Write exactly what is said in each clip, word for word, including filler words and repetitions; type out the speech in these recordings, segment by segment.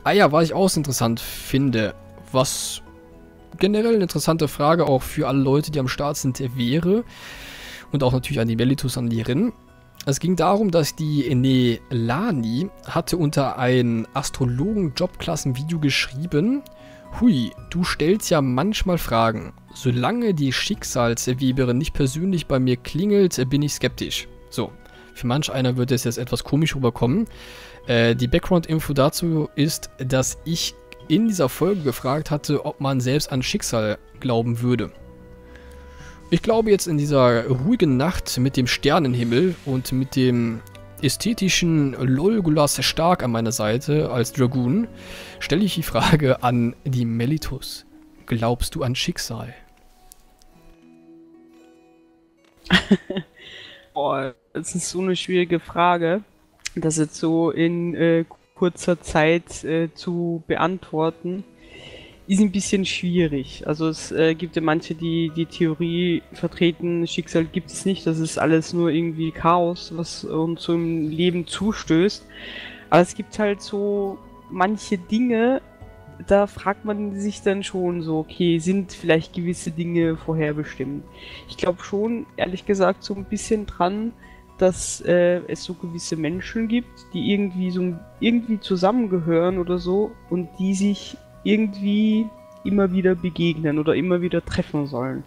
Ah ja, was ich auch interessant finde, was generell eine interessante Frage auch für alle Leute, die am Start sind, wäre, und auch natürlich an die Melitus, an die Rin. Es ging darum, dass die Nelani hatte unter ein Astrologen-Jobklassen-Video geschrieben: Hui, du stellst ja manchmal Fragen. Solange die Schicksalsweberin nicht persönlich bei mir klingelt, bin ich skeptisch. So, für manch einer wird es jetzt etwas komisch rüberkommen. Äh, die Background-Info dazu ist, dass ich in dieser Folge gefragt hatte, ob man selbst an Schicksal glauben würde. Ich glaube jetzt in dieser ruhigen Nacht mit dem Sternenhimmel und mit dem ästhetischen Lolgulas stark an meiner Seite als Dragoon, stelle ich die Frage an die Melitus. Glaubst du an Schicksal? Boah, das ist so eine schwierige Frage, das jetzt so in äh, kurzer Zeit äh, zu beantworten. Ist ein bisschen schwierig. Also es äh, gibt ja manche, die die Theorie vertreten, Schicksal gibt es nicht, das ist alles nur irgendwie Chaos, was uns so im Leben zustößt. Aber es gibt halt so manche Dinge, da fragt man sich dann schon so, okay, sind vielleicht gewisse Dinge vorherbestimmt? Ich glaube schon, ehrlich gesagt, so ein bisschen dran, dass äh, es so gewisse Menschen gibt, die irgendwie so irgendwie zusammengehören oder so und die sich irgendwie immer wieder begegnen oder immer wieder treffen sollen.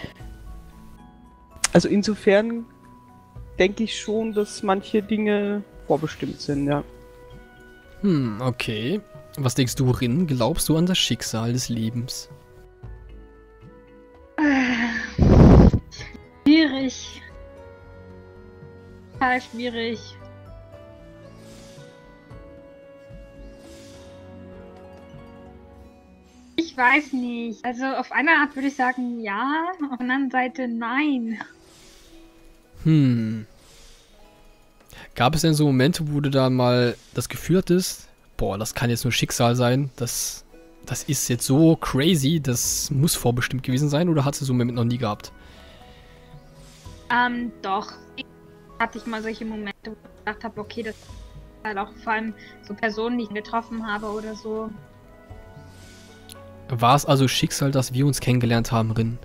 Also insofern denke ich schon, dass manche Dinge vorbestimmt sind, ja. Hm, okay. Was denkst du, Rin? Glaubst du an das Schicksal des Lebens? Äh, schwierig. Total schwierig. Ich weiß nicht. Also auf einer Art würde ich sagen ja, auf der anderen Seite nein. Hm. Gab es denn so Momente, wo du da mal das Gefühl hattest, boah, das kann jetzt nur Schicksal sein, das, das ist jetzt so crazy, das muss vorbestimmt gewesen sein, oder hast du so einen Moment noch nie gehabt? Ähm, doch. Hatte ich mal solche Momente, wo ich gedacht habe, okay, das ist halt auch vor allem so Personen, die ich getroffen habe oder so. War es also Schicksal, dass wir uns kennengelernt haben, Rin?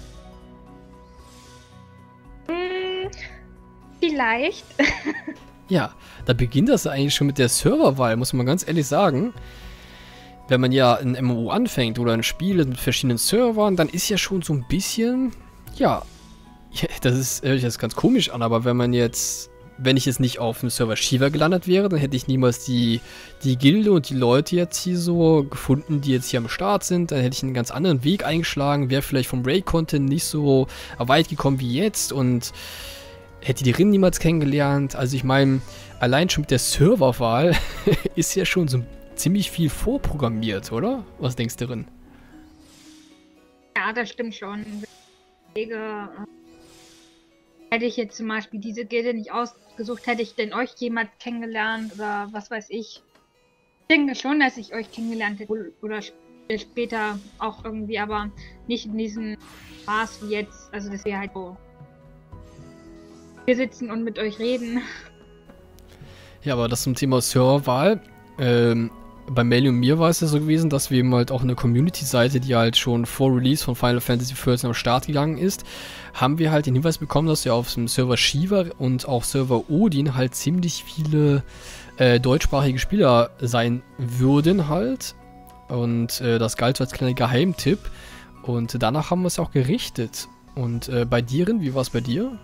Hm, vielleicht. Ja, da beginnt das eigentlich schon mit der Serverwahl, muss man ganz ehrlich sagen. Wenn man ja ein M M O anfängt oder ein Spiel mit verschiedenen Servern, dann ist ja schon so ein bisschen, ja, das ist, hört sich jetzt ganz komisch an, aber wenn man jetzt, wenn ich jetzt nicht auf dem Server Shiva gelandet wäre, dann hätte ich niemals die, die Gilde und die Leute jetzt hier so gefunden, die jetzt hier am Start sind. Dann hätte ich einen ganz anderen Weg eingeschlagen, wäre vielleicht vom Raid-Content nicht so weit gekommen wie jetzt und hätte die Rin niemals kennengelernt. Also ich meine, allein schon mit der Serverwahl ist ja schon so ziemlich viel vorprogrammiert, oder? Was denkst du, Rin? Ja, das stimmt schon. Ich denke, hätte ich jetzt zum Beispiel diese Gilde nicht ausgesucht, hätte ich denn euch jemals kennengelernt oder was weiß ich. Ich denke schon, dass ich euch kennengelernt hätte oder später auch irgendwie, aber nicht in diesem Maß wie jetzt. Also dass wir halt so hier sitzen und mit euch reden. Ja, aber das zum Thema Serverwahl. Ähm, bei Meli und mir war es ja so gewesen, dass wir eben halt auch eine Community-Seite, die halt schon vor Release von Final Fantasy vierzehn am Start gegangen ist, haben wir halt den Hinweis bekommen, dass wir auf dem Server Shiva und auch Server Odin halt ziemlich viele äh, deutschsprachige Spieler sein würden halt. Und äh, das galt so als kleiner Geheimtipp. Und danach haben wir es auch gerichtet. Und äh, bei dir, Rin, wie war es bei dir?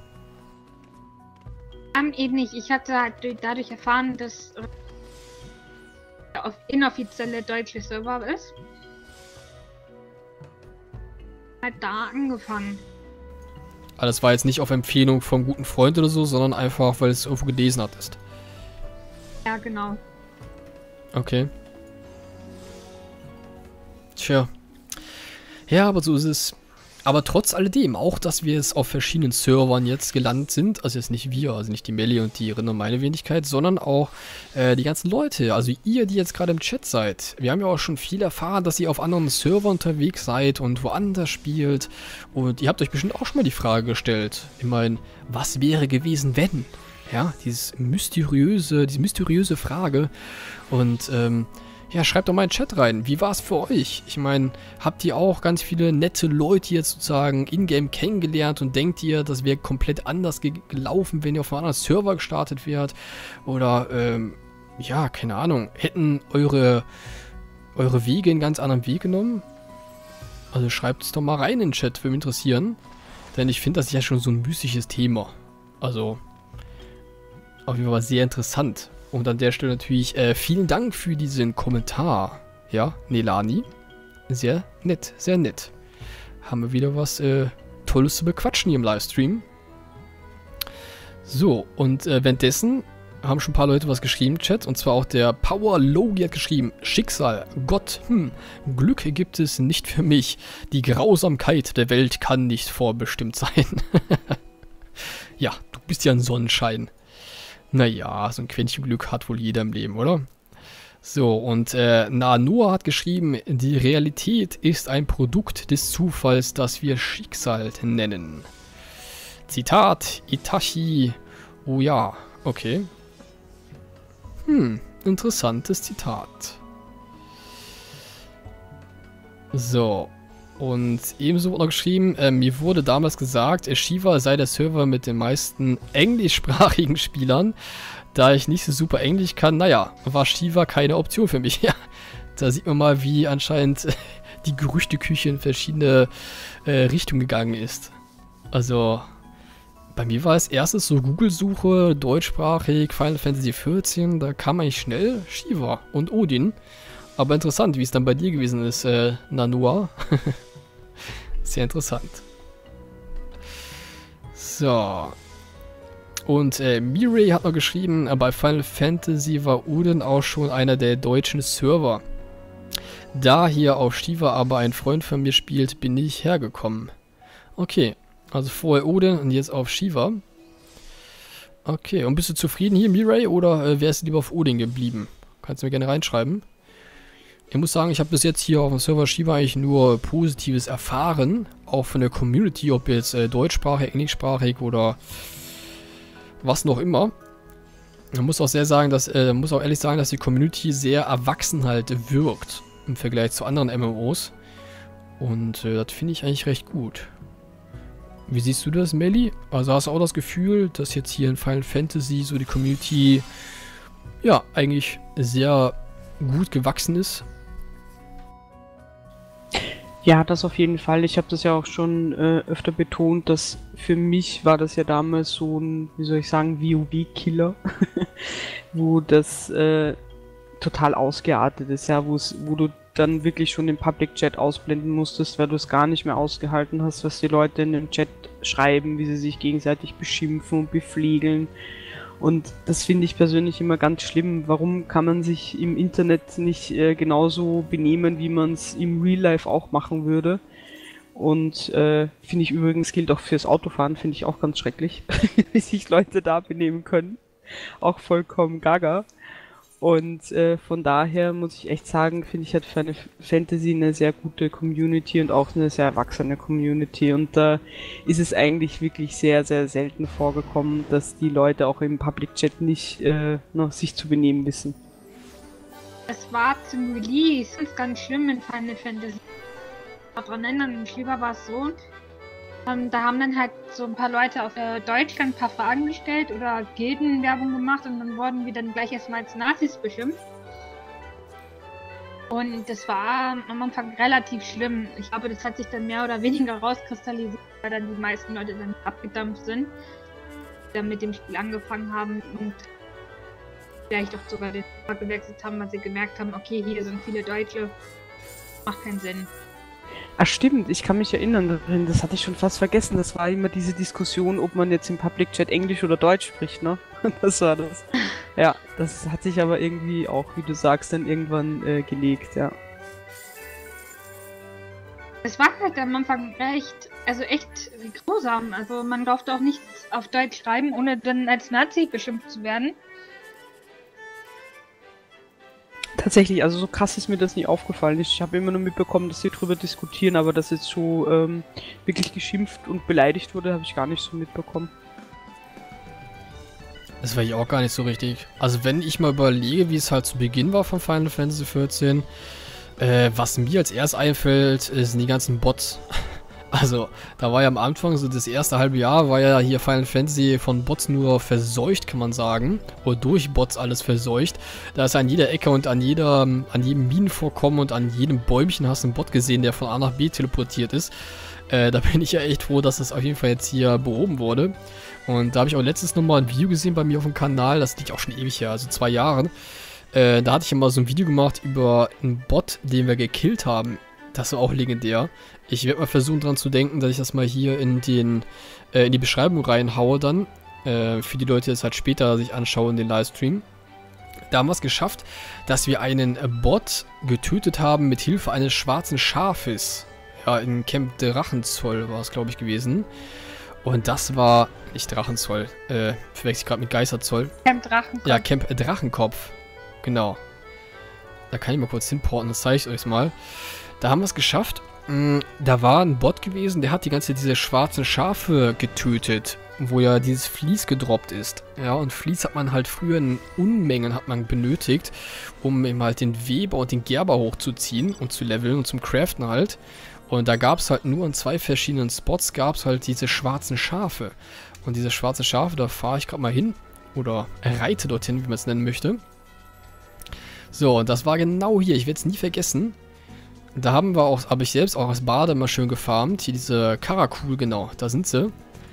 Um, eben nicht. Ich hatte halt dadurch erfahren, dass der inoffizielle deutsche Server ist. Halt da angefangen. Aber das war jetzt nicht auf Empfehlung vom guten Freund oder so, sondern einfach, weil es irgendwo gelesen hattest. Ja, genau. Okay. Tja. Ja, aber so ist es. Aber trotz alledem, auch dass wir es auf verschiedenen Servern jetzt gelandet sind, also jetzt nicht wir, also nicht die Melli und die Rin und meine Wenigkeit, sondern auch äh, die ganzen Leute, also ihr, die jetzt gerade im Chat seid. Wir haben ja auch schon viel erfahren, dass ihr auf anderen Servern unterwegs seid und woanders spielt. Und ihr habt euch bestimmt auch schon mal die Frage gestellt, ich meine, was wäre gewesen, wenn? Ja, dieses mysteriöse, diese mysteriöse Frage. Und ähm, ja, schreibt doch mal in den Chat rein. Wie war es für euch? Ich meine, habt ihr auch ganz viele nette Leute jetzt sozusagen in-game kennengelernt und denkt ihr, das wäre komplett anders ge gelaufen, wenn ihr auf einem anderen Server gestartet wärt? Oder, ähm, ja, keine Ahnung, hätten eure, eure Wege einen ganz anderen Weg genommen? Also schreibt es doch mal rein in den Chat, würde mich interessieren. Denn ich finde, das ist ja schon so ein mystisches Thema. Also, auf jeden Fall sehr interessant. Und an der Stelle natürlich äh, vielen Dank für diesen Kommentar. Ja, Nelani. Sehr nett, sehr nett. Haben wir wieder was äh, Tolles zu bequatschen hier im Livestream. So, und äh, währenddessen haben schon ein paar Leute was geschrieben im Chat. Und zwar auch der Power Logi hat geschrieben: Schicksal, Gott, hm, Glück gibt es nicht für mich. Die Grausamkeit der Welt kann nicht vorbestimmt sein. Ja, du bist ja ein Sonnenschein. Naja, so ein Quäntchen Glück hat wohl jeder im Leben, oder? So, und äh, Nanua hat geschrieben, die Realität ist ein Produkt des Zufalls, das wir Schicksal nennen. Zitat, Itachi, oh ja, okay. Hm, interessantes Zitat. So, und ebenso wurde noch geschrieben, äh, mir wurde damals gesagt, Shiva sei der Server mit den meisten englischsprachigen Spielern. Da ich nicht so super Englisch kann, naja, war Shiva keine Option für mich. Ja, da sieht man mal, wie anscheinend die Gerüchteküche in verschiedene äh, Richtungen gegangen ist. Also, bei mir war als erstes so Google-Suche, deutschsprachig, Final Fantasy vierzehn, da kam eigentlich schnell Shiva und Odin. Aber interessant, wie es dann bei dir gewesen ist, äh, Nanua. Sehr interessant. So. Und äh, Mirai hat noch geschrieben, äh, bei Final Fantasy war Odin auch schon einer der deutschen Server. Da hier auf Shiva aber ein Freund von mir spielt, bin ich hergekommen. Okay, also vorher Odin und jetzt auf Shiva. Okay, und bist du zufrieden hier, Mirai, oder äh, wärst du lieber auf Odin geblieben? Kannst du mir gerne reinschreiben. Ich muss sagen, ich habe bis jetzt hier auf dem Server Shiva eigentlich nur Positives erfahren. Auch von der Community, ob jetzt äh, deutschsprachig, englischsprachig oder was noch immer. Man muss auch sehr sagen, dass, äh, muss auch ehrlich sagen, dass die Community sehr erwachsen halt wirkt im Vergleich zu anderen M M Os. Und äh, das finde ich eigentlich recht gut. Wie siehst du das, Melli? Also hast du auch das Gefühl, dass jetzt hier in Final Fantasy so die Community ja eigentlich sehr gut gewachsen ist? Ja, das auf jeden Fall. Ich habe das ja auch schon äh, öfter betont, dass für mich war das ja damals so ein, wie soll ich sagen, WoW-Killer, wo das äh, total ausgeartet ist, ja, wo du dann wirklich schon den Public Chat ausblenden musstest, weil du es gar nicht mehr ausgehalten hast, was die Leute in dem Chat schreiben, wie sie sich gegenseitig beschimpfen und beflegeln. Und das finde ich persönlich immer ganz schlimm. Warum kann man sich im Internet nicht äh, genauso benehmen, wie man es im Real Life auch machen würde? Und äh, finde ich übrigens, gilt auch fürs Autofahren, finde ich auch ganz schrecklich, wie sich Leute da benehmen können. Auch vollkommen gaga. Und äh, von daher muss ich echt sagen, finde ich, hat Final Fantasy eine sehr gute Community und auch eine sehr erwachsene Community. Und da äh, ist es eigentlich wirklich sehr, sehr selten vorgekommen, dass die Leute auch im Public Chat nicht äh, noch sich zu benehmen wissen. Es war zum Release ganz, ganz schlimm in Final Fantasy. Daran erinnern, in Shiva war es so. Ähm, da haben dann halt so ein paar Leute auf äh, Deutschland ein paar Fragen gestellt oder Gildenwerbung gemacht und dann wurden wir dann gleich erstmal als Nazis beschimpft. Und das war am Anfang relativ schlimm. Ich glaube, das hat sich dann mehr oder weniger rauskristallisiert, weil dann die meisten Leute dann abgedampft sind, die dann mit dem Spiel angefangen haben und vielleicht auch sogar den Server gewechselt haben, weil sie gemerkt haben, okay, hier sind viele Deutsche, macht keinen Sinn. Ach stimmt, ich kann mich erinnern, das hatte ich schon fast vergessen, das war immer diese Diskussion, ob man jetzt im Public Chat Englisch oder Deutsch spricht, ne? Das war das. Ja, das hat sich aber irgendwie auch, wie du sagst, dann irgendwann äh, gelegt, ja. Es war halt am Anfang echt, also echt grausam, also man durfte auch nichts auf Deutsch schreiben, ohne dann als Nazi beschimpft zu werden. Tatsächlich, also so krass ist mir das nie aufgefallen. Ich habe immer nur mitbekommen, dass sie drüber diskutieren, aber dass jetzt so ähm, wirklich geschimpft und beleidigt wurde, habe ich gar nicht so mitbekommen. Das war ich auch gar nicht so richtig. Also wenn ich mal überlege, wie es halt zu Beginn war von Final Fantasy vierzehn, äh, was mir als erstes einfällt, sind die ganzen Bots. Also, da war ja am Anfang, so das erste halbe Jahr, war ja hier Final Fantasy von Bots nur verseucht, kann man sagen. Oder durch Bots alles verseucht. Da ist an jeder Ecke und an jeder, an jedem Minenvorkommen und an jedem Bäumchen hast du einen Bot gesehen, der von A nach B teleportiert ist. Äh, da bin ich ja echt froh, dass das auf jeden Fall jetzt hier behoben wurde. Und da habe ich auch letztens nochmal ein Video gesehen bei mir auf dem Kanal, das liegt auch schon ewig her, also zwei Jahren. Äh, da hatte ich immer so ein Video gemacht über einen Bot, den wir gekillt haben. Das war auch legendär. Ich werde mal versuchen dran zu denken, dass ich das mal hier in den äh, in die Beschreibung reinhaue dann. Äh, für die Leute, die es halt später sich anschauen, den Livestream. Da haben wir es geschafft, dass wir einen Bot getötet haben mit Hilfe eines schwarzen Schafes. Ja, in Camp Drachenzoll war es, glaube ich, gewesen. Und das war nicht Drachenzoll. Äh, verwechsel ich gerade mit Geisterzoll. Camp Drachenkopf. Ja, Camp Drachenkopf. Genau. Da kann ich mal kurz hinporten, das zeige ich euch mal. Da haben wir es geschafft. Da war ein Bot gewesen, der hat die ganze Zeit diese schwarzen Schafe getötet, wo ja dieses Vlies gedroppt ist. Ja, und Vlies hat man halt früher in Unmengen hat man benötigt, um eben halt den Weber und den Gerber hochzuziehen und zu leveln und zum Craften halt. Und da gab es halt nur an zwei verschiedenen Spots gab es halt diese schwarzen Schafe. Und diese schwarzen Schafe, da fahre ich gerade mal hin. Oder reite dorthin, wie man es nennen möchte. So, und das war genau hier. Ich werde es nie vergessen. Da haben wir auch, habe ich selbst auch als Bade mal schön gefarmt. Hier diese Karakul, genau, da sind sie.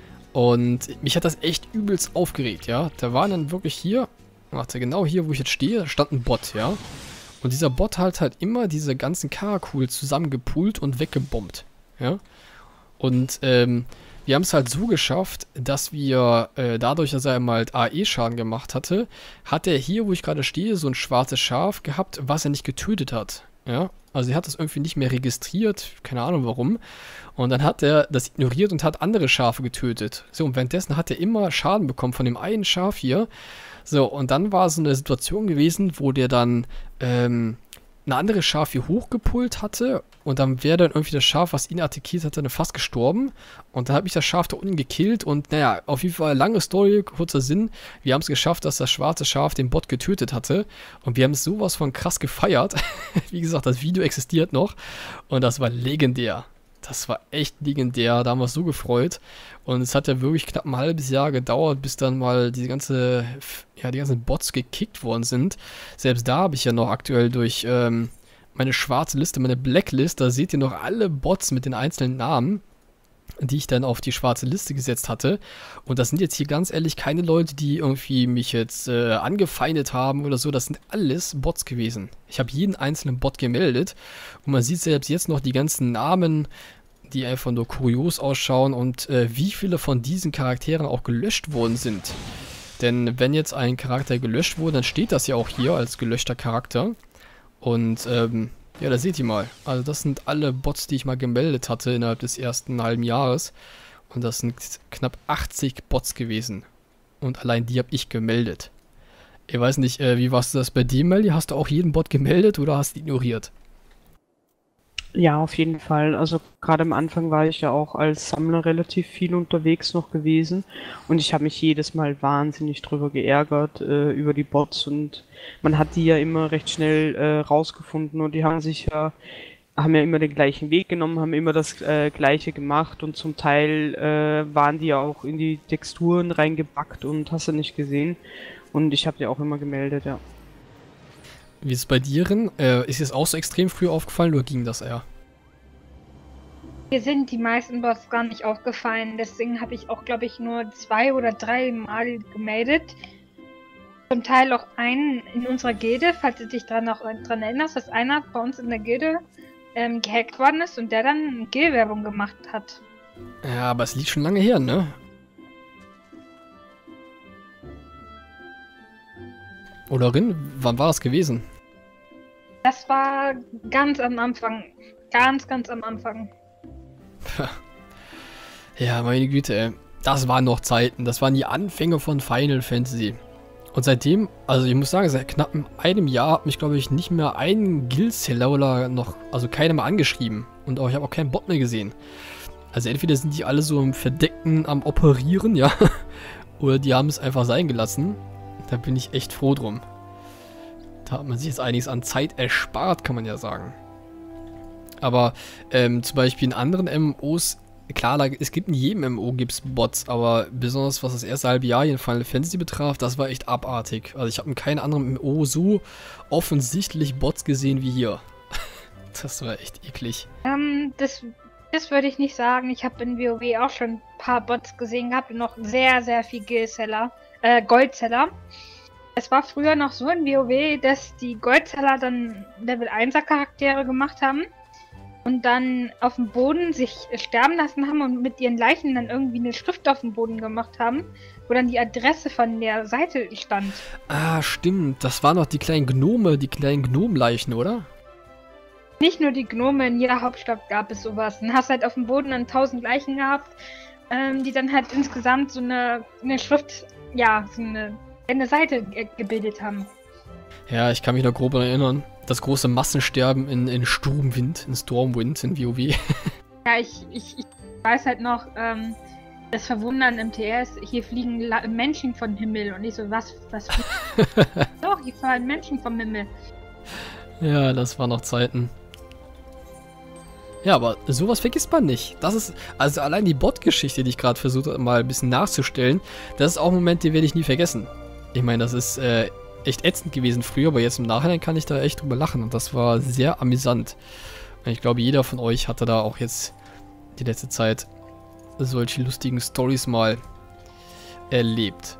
Und mich hat das echt übelst aufgeregt, ja. Da waren dann wirklich hier, warte, genau hier, wo ich jetzt stehe, da stand ein Bot, ja. Und dieser Bot hat halt immer diese ganzen Karakul zusammengepult und weggebombt, ja. Und, ähm, wir haben es halt so geschafft, dass wir, äh, dadurch, dass er mal A E-Schaden gemacht hatte, hat er hier, wo ich gerade stehe, so ein schwarzes Schaf gehabt, was er nicht getötet hat, ja. Also er hat das irgendwie nicht mehr registriert, keine Ahnung warum. Und dann hat er das ignoriert und hat andere Schafe getötet. So, und währenddessen hat er immer Schaden bekommen von dem einen Schaf hier. So, und dann war so eine Situation gewesen, wo der dann ähm, ein anderes Schaf hier hochgepult hatte. Und dann wäre dann irgendwie das Schaf, was ihn attackiert hat, dann fast gestorben. Und dann habe ich das Schaf da unten gekillt. Und naja, auf jeden Fall lange Story, kurzer Sinn. Wir haben es geschafft, dass das schwarze Schaf den Bot getötet hatte. Und wir haben es sowas von krass gefeiert. Wie gesagt, das Video existiert noch. Und das war legendär. Das war echt legendär. Da haben wir uns so gefreut. Und es hat ja wirklich knapp ein halbes Jahr gedauert, bis dann mal diese ganze, ja, die ganzen Bots gekickt worden sind. Selbst da habe ich ja noch aktuell durch ähm, meine schwarze Liste, meine Blacklist, da seht ihr noch alle Bots mit den einzelnen Namen, die ich dann auf die schwarze Liste gesetzt hatte. Und das sind jetzt hier ganz ehrlich keine Leute, die irgendwie mich jetzt äh, angefeindet haben oder so. Das sind alles Bots gewesen. Ich habe jeden einzelnen Bot gemeldet. Und man sieht selbst jetzt noch die ganzen Namen, die einfach nur kurios ausschauen. Und äh, wie viele von diesen Charakteren auch gelöscht worden sind. Denn wenn jetzt ein Charakter gelöscht wurde, dann steht das ja auch hier als gelöschter Charakter. Und ähm, ja, da seht ihr mal. Also das sind alle Bots, die ich mal gemeldet hatte innerhalb des ersten halben Jahres. Und das sind knapp achtzig Bots gewesen. Und allein die habe ich gemeldet. Ich weiß nicht, äh, wie warst du das bei dir, Melly? Hast du auch jeden Bot gemeldet oder hast du ignoriert? Ja, auf jeden Fall. Also gerade am Anfang war ich ja auch als Sammler relativ viel unterwegs noch gewesen und ich habe mich jedes Mal wahnsinnig drüber geärgert, äh, über die Bots, und man hat die ja immer recht schnell äh, rausgefunden und die haben sich ja, haben ja immer den gleichen Weg genommen, haben immer das äh, Gleiche gemacht und zum Teil äh, waren die ja auch in die Texturen reingebackt und hast du nicht gesehen, und ich habe die auch immer gemeldet, ja. Wie ist es bei dir, Rin? Äh, ist es auch so extrem früh aufgefallen oder ging das eher? Mir sind die meisten Bots gar nicht aufgefallen, deswegen habe ich auch, glaube ich, nur zwei oder drei Mal gemeldet. Zum Teil auch einen in unserer Gilde, falls du dich daran noch dran erinnerst, dass einer bei uns in der Gilde ähm, gehackt worden ist und der dann Gilde-Werbung gemacht hat. Ja, aber es liegt schon lange her, ne? Oder Rin, wann war das gewesen? Das war ganz am Anfang. Ganz, ganz am Anfang. Ja, meine Güte, ey. Das waren noch Zeiten. Das waren die Anfänge von Final Fantasy. Und seitdem, also ich muss sagen, seit knapp einem Jahr hat mich, glaube ich, nicht mehr ein Guild-Seller oder noch, also keiner mal angeschrieben. Und auch, ich habe auch keinen Bot mehr gesehen. Also entweder sind die alle so im Verdeckten am Operieren, ja. oder die haben es einfach sein gelassen. Da bin ich echt froh drum. Da hat man sich jetzt einiges an Zeit erspart, kann man ja sagen. Aber ähm, zum Beispiel in anderen M M Os, klar, da, es gibt in jedem M M O gibt's Bots, aber besonders was das erste halbe Jahr hier in Final Fantasy betraf, das war echt abartig. Also ich habe in keinem anderen M M O so offensichtlich Bots gesehen wie hier. Das war echt eklig. Ähm, das, das würde ich nicht sagen. Ich habe in WoW auch schon ein paar Bots gesehen gehabt und noch sehr, sehr viel Gilseller, äh, Goldseller. Es war früher noch so in WoW, dass die Goldseller dann Level einser Charaktere gemacht haben und dann auf dem Boden sich sterben lassen haben und mit ihren Leichen dann irgendwie eine Schrift auf dem Boden gemacht haben, wo dann die Adresse von der Seite stand. Ah, stimmt. Das waren noch die kleinen Gnome, die kleinen Gnomleichen, oder? Nicht nur die Gnome, in jeder Hauptstadt gab es sowas. Dann hast du halt auf dem Boden dann tausend Leichen gehabt, ähm, die dann halt insgesamt so eine, eine Schrift, ja, so eine, eine Seite ge gebildet haben. Ja, ich kann mich noch grob daran erinnern. Das große Massensterben in, in Sturmwind, in Stormwind, in WoW. Ja, ich, ich, ich weiß halt noch, ähm, das Verwundern im T S, hier fliegen La Menschen vom Himmel und ich so, was, was fliegt? Doch, hier fallen Menschen vom Himmel. Ja, das waren noch Zeiten. Ja, aber sowas vergisst man nicht. Das ist, also allein die Bot-Geschichte, die ich gerade versucht habe, mal ein bisschen nachzustellen, das ist auch ein Moment, den werde ich nie vergessen. Ich meine, das ist äh, echt ätzend gewesen früher, aber jetzt im Nachhinein kann ich da echt drüber lachen und das war sehr amüsant. Und ich glaube, jeder von euch hatte da auch jetzt die letzte Zeit solche lustigen Storys mal erlebt.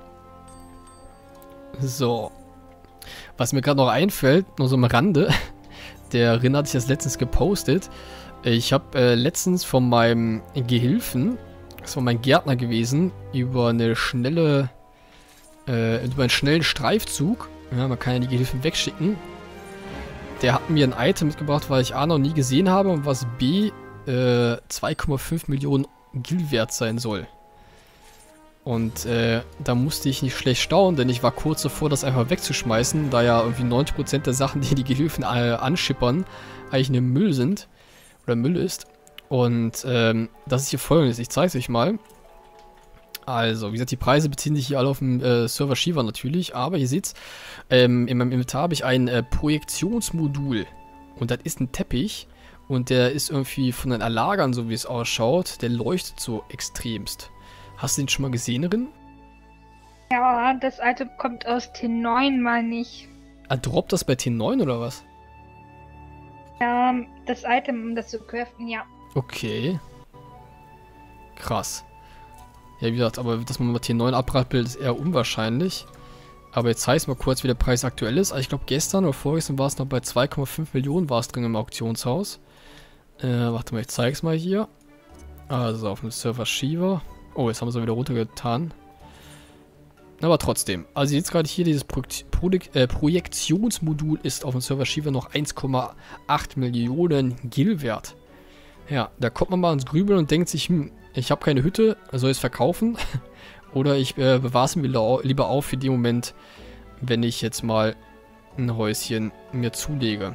So. Was mir gerade noch einfällt, nur so am Rande, der Rin hat sich das letztens gepostet. Ich habe äh, letztens von meinem Gehilfen, das war mein Gärtner gewesen, über eine schnelle, äh, über einen schnellen Streifzug, ja, man kann ja die Gehilfen wegschicken. Der hat mir ein Item mitgebracht, was ich A noch nie gesehen habe und was B äh, zwei Komma fünf Millionen Gil wert sein soll. Und äh, da musste ich nicht schlecht staunen, denn ich war kurz davor, das einfach wegzuschmeißen, da ja irgendwie neunzig Prozent der Sachen, die die Gehilfen äh, anschippern, eigentlich eine Müll sind. Oder Müll ist. Und ähm, das ist hier folgendes. Ich zeige es euch mal. Also, wie gesagt, die Preise beziehen sich hier alle auf dem äh, Server Shiva natürlich. Aber ihr seht's, ähm, in meinem Inventar habe ich ein äh, Projektionsmodul. Und das ist ein Teppich. Und der ist irgendwie von den Lagern, so wie es ausschaut, der leuchtet so extremst. Hast du den schon mal gesehen, Rin? Ja, das Item kommt aus T neun, meine ich. Ah, droppt das bei T neun oder was? Ja, das Item, um das zu craften, ja. Okay. Krass. Ja, wie gesagt, aber dass man mal T neun abrappelt, ist eher unwahrscheinlich. Aber jetzt zeige ich mal kurz, wie der Preis aktuell ist. Also ich glaube, gestern oder vorgestern war es noch bei zwei Komma fünf Millionen war es drin im Auktionshaus. Äh, warte mal, ich zeige es mal hier. Also auf dem Server Shiva. Oh, jetzt haben sie wieder runtergetan. Aber trotzdem. Also jetzt gerade hier dieses Pro Pro äh, Projektionsmodul ist auf dem Server Shiva noch eins Komma acht Millionen Gil wert. Ja, da kommt man mal ins Grübeln und denkt sich, hm, ich habe keine Hütte, soll ich es verkaufen? Oder ich äh, bewahre es mir lieber auf für den Moment, wenn ich jetzt mal ein Häuschen mir zulege.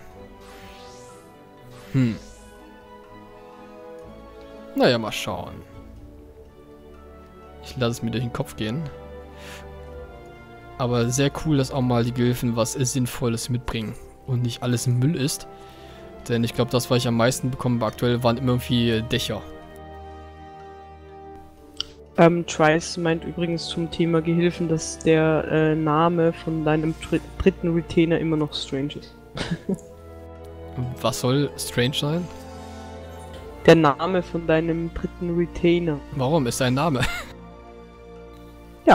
Hm. Naja, mal schauen. Ich lasse es mir durch den Kopf gehen. Aber sehr cool, dass auch mal die Gehilfen was Sinnvolles mitbringen und nicht alles Müll ist. Denn ich glaube, das, was ich am meisten bekommen aktuell, waren immer irgendwie Dächer. Ähm, Trice meint übrigens zum Thema Gehilfen, dass der äh, Name von deinem dritten Retainer immer noch strange ist. Was soll strange sein? Der Name von deinem dritten Retainer. Warum ist dein Name? Ja.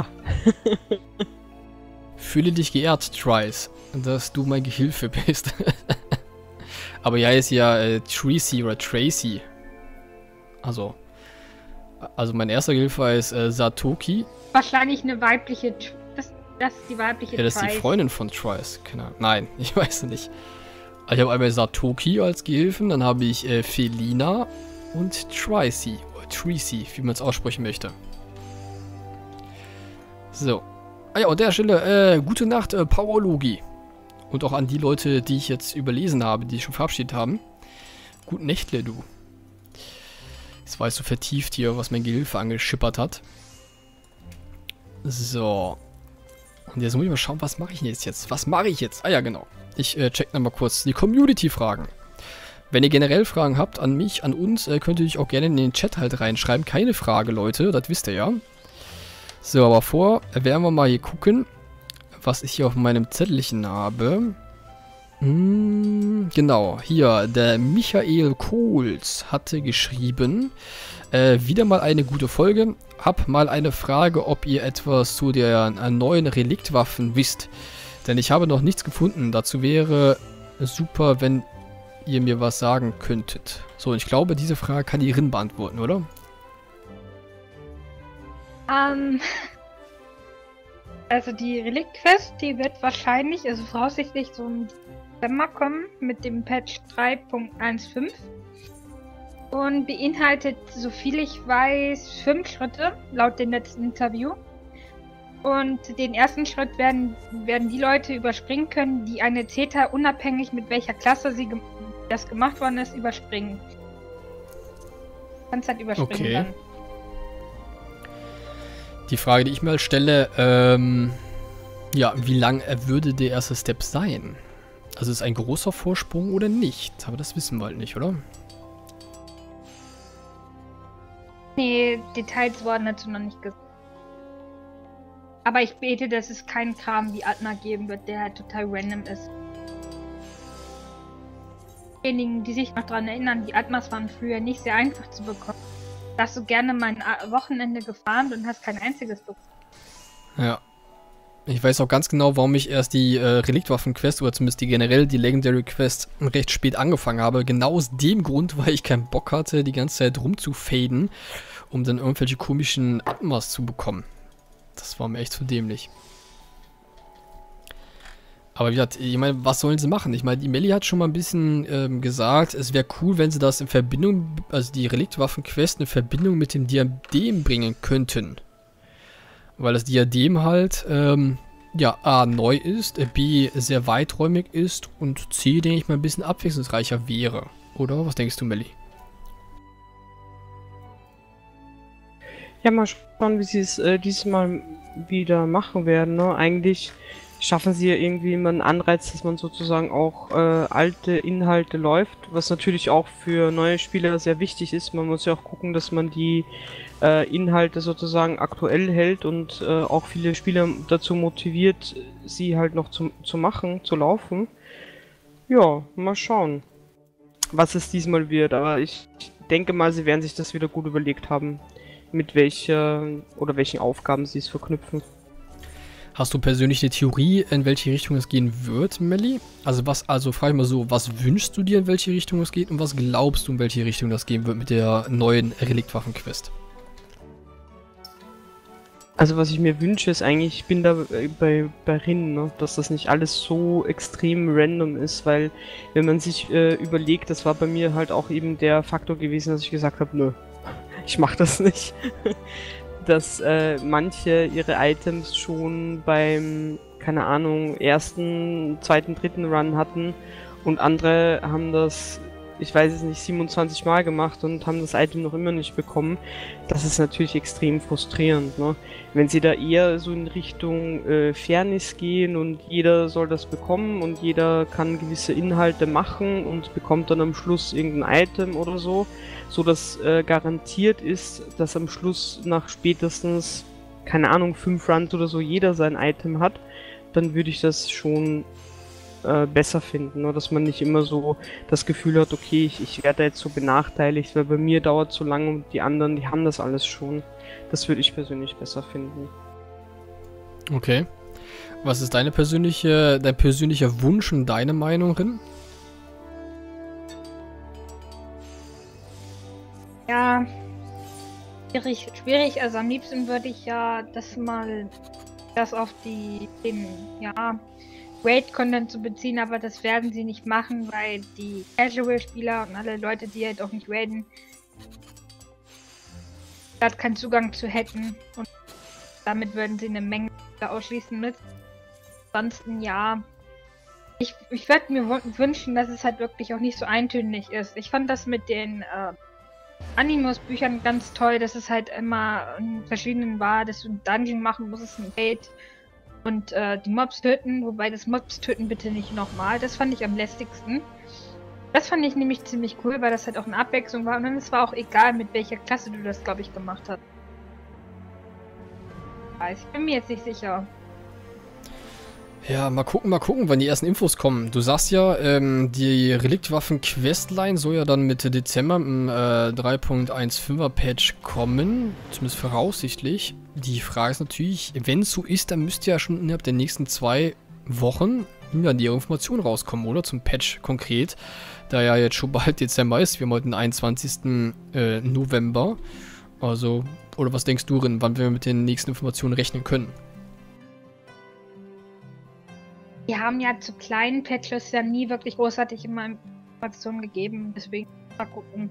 Fühle dich geehrt, Trice, dass du mein Gehilfe bist. Aber ja, ist ja äh, Tracy oder Tracy. Also, also mein erster Gehilfe ist äh, Satoki. Wahrscheinlich eine weibliche, das, das ist die weibliche Ja, das ist die Trice. Freundin von Trice. Keine Ahnung. Nein, ich weiß es nicht. Ich habe einmal Satoki als Gehilfen, dann habe ich äh, Felina und Tracy, oder Tracy, wie man es aussprechen möchte. So. Ah ja, an der Stelle, äh, gute Nacht, äh, Powerlogi. Und auch an die Leute, die ich jetzt überlesen habe, die schon verabschiedet haben. Guten Nächtle, du. Jetzt war ich so vertieft hier, was mein Gehilfe angeschippert hat. So. Und jetzt muss ich mal schauen, was mache ich denn jetzt jetzt? Was mache ich jetzt? Ah ja, genau. Ich äh, check nochmal kurz die Community-Fragen. Wenn ihr generell Fragen habt an mich, an uns, äh, könnt ihr euch auch gerne in den Chat halt reinschreiben. Keine Frage, Leute, das wisst ihr ja. So, aber vor werden wir mal hier gucken, was ich hier auf meinem Zettelchen habe. Hm, genau, hier, der Michael Kohls hatte geschrieben, äh, wieder mal eine gute Folge. Hab mal eine Frage, ob ihr etwas zu der äh, neuen Reliktwaffen wisst. Denn ich habe noch nichts gefunden. Dazu wäre super, wenn ihr mir was sagen könntet. So, und ich glaube, diese Frage kann die Rin beantworten, oder? Ähm, also die Relikt-Quest, die wird wahrscheinlich, also voraussichtlich so im Dezember kommen mit dem Patch drei Punkt eins Punkt fünf und beinhaltet, soviel ich weiß, fünf Schritte, laut dem letzten Interview. Und den ersten Schritt werden, werden die Leute überspringen können, die eine Zeta unabhängig mit welcher Klasse sie gem das gemacht worden ist, überspringen. Du kannst halt überspringen Okay. dann. Die Frage, die ich mir halt stelle, ähm, ja, wie lang äh, würde der erste Step sein? Also ist ein großer Vorsprung oder nicht? Aber das wissen wir halt nicht, oder? Nee, Details wurden dazu noch nicht gesagt. Aber ich bete, dass es keinen Kram wie Atma geben wird, der halt total random ist. Diejenigen, die sich noch daran erinnern, die Atmas waren früher nicht sehr einfach zu bekommen. Da hast du gerne mal ein A- Wochenende gefahren und hast kein einziges bekommen. Ja. Ich weiß auch ganz genau, warum ich erst die äh, Reliktwaffen-Quest oder zumindest die generell die Legendary Quest recht spät angefangen habe. Genau aus dem Grund, weil ich keinen Bock hatte, die ganze Zeit rumzufaden, um dann irgendwelche komischen Atmas zu bekommen. Das war mir echt zu dämlich. Aber wie gesagt, ich meine, was sollen sie machen? Ich meine, die Melli hat schon mal ein bisschen ähm, gesagt, es wäre cool, wenn sie das in Verbindung, also die Reliktwaffen-Quest in Verbindung mit dem Diadem bringen könnten. Weil das Diadem halt, ähm, ja, A, neu ist, B, sehr weiträumig ist und C, denke ich mal, ein bisschen abwechslungsreicher wäre. Oder? Was denkst du, Melli? Ja, mal schauen, wie sie es äh, diesmal wieder machen werden. Ne? Eigentlich schaffen sie ja irgendwie immer einen Anreiz, dass man sozusagen auch äh, alte Inhalte läuft, was natürlich auch für neue Spieler sehr wichtig ist. Man muss ja auch gucken, dass man die äh, Inhalte sozusagen aktuell hält und äh, auch viele Spieler dazu motiviert, sie halt noch zu, zu machen, zu laufen. Ja, mal schauen, was es diesmal wird. Aber ich denke mal, sie werden sich das wieder gut überlegt haben, mit welcher oder welchen Aufgaben sie es verknüpfen. Hast du persönlich eine Theorie, in welche Richtung es gehen wird, Melli? Also was, also frage ich mal so, was wünschst du dir, in welche Richtung es geht und was glaubst du, in welche Richtung das gehen wird mit der neuen Reliktwaffen-Quest? Also was ich mir wünsche, ist eigentlich, ich bin da bei, bei Rin, ne, dass das nicht alles so extrem random ist, weil wenn man sich äh, überlegt, das war bei mir halt auch eben der Faktor gewesen, dass ich gesagt habe, nö, ich mach das nicht. Dass äh, manche ihre Items schon beim, keine Ahnung, ersten, zweiten, dritten Run hatten und andere haben das, ich weiß es nicht, siebenundzwanzig Mal gemacht und haben das Item noch immer nicht bekommen. Das ist natürlich extrem frustrierend, ne? Wenn sie da eher so in Richtung äh, Fairness gehen und jeder soll das bekommen und jeder kann gewisse Inhalte machen und bekommt dann am Schluss irgendein Item oder so, so dass äh, garantiert ist, dass am Schluss nach spätestens, keine Ahnung, fünf Runs oder so jeder sein Item hat, dann würde ich das schon äh, besser finden, ne? Dass man nicht immer so das Gefühl hat, okay, ich, ich werde jetzt so benachteiligt, weil bei mir dauert so lange und die anderen, die haben das alles schon. Das würde ich persönlich besser finden. Okay. Was ist deine persönliche, dein persönlicher Wunsch und deine Meinung, Rin? Ja, schwierig, schwierig. Also am liebsten würde ich ja das mal, das auf die, den, ja, Raid-Content zu beziehen, aber das werden sie nicht machen, weil die Casual-Spieler und alle Leute, die halt auch nicht raiden, hat keinen Zugang zu hacken und damit würden sie eine Menge ausschließen mit. Ansonsten ja, ich, ich würde mir wünschen, dass es halt wirklich auch nicht so eintönig ist. Ich fand das mit den äh, Animus-Büchern ganz toll, dass es halt immer in verschiedenen war, dass du ein Dungeon machen musst, ein Raid und äh, die Mobs töten, wobei das Mobs töten bitte nicht nochmal. Das fand ich am lästigsten. Das fand ich nämlich ziemlich cool, weil das halt auch eine Abwechslung war und dann es war auch egal, mit welcher Klasse du das, glaube ich, gemacht hast. Ich bin mir jetzt nicht sicher. Ja, mal gucken, mal gucken, wann die ersten Infos kommen. Du sagst ja, ähm, die Reliktwaffen-Questline soll ja dann Mitte Dezember im äh, drei Punkt fünfzehner Patch kommen. Zumindest voraussichtlich. Die Frage ist natürlich, wenn es so ist, dann müsste ja schon innerhalb der nächsten zwei Wochen ja, die Information rauskommen, oder? Zum Patch konkret. Da ja jetzt schon bald Dezember ist. Wir haben heute den einundzwanzigsten Äh, November. Also, oder was denkst du, Rin, wann wir mit den nächsten Informationen rechnen können? Wir haben ja zu kleinen Patches ja nie wirklich großartig immer Informationen gegeben, deswegen mal gucken.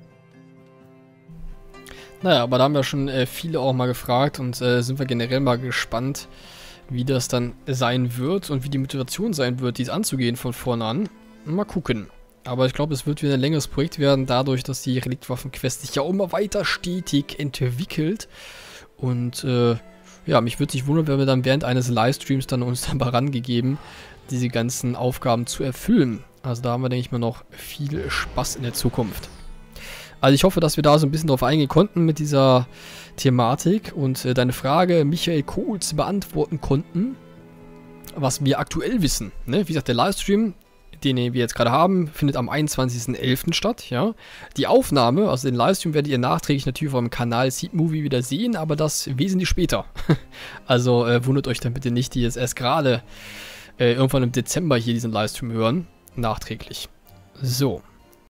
Naja, aber da haben wir schon äh, viele auch mal gefragt und äh, sind wir generell mal gespannt, wie das dann sein wird und wie die Motivation sein wird, dies anzugehen von vorne an. Mal gucken. Aber ich glaube, es wird wieder ein längeres Projekt werden, dadurch, dass die Reliktwaffen-Quest sich ja auch immer weiter stetig entwickelt. Und äh, ja, mich würde sich wundern, wenn wir dann während eines Livestreams dann uns dann mal rangegeben, diese ganzen Aufgaben zu erfüllen. Also da haben wir, denke ich mal, noch viel Spaß in der Zukunft. Also ich hoffe, dass wir da so ein bisschen drauf eingehen konnten mit dieser Thematik und äh, deine Frage, Michael Kohls, beantworten konnten, was wir aktuell wissen. Ne? Wie gesagt, der Livestream, den wir jetzt gerade haben, findet am einundzwanzigsten elften statt. Ja? Die Aufnahme, also den Livestream, werdet ihr nachträglich natürlich auf dem Kanal Seed Movie wieder sehen, aber das wesentlich später. Also äh, wundert euch dann bitte nicht, die jetzt erst gerade äh, irgendwann im Dezember hier diesen Livestream hören, nachträglich. So.